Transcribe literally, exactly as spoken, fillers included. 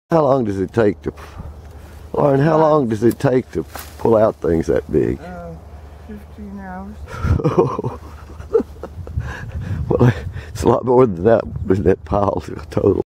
How long does it take to, Lauren, how long does it take to pull out things that big? Uh, fifteen hours. Well, it's a lot more than that, than that pile total.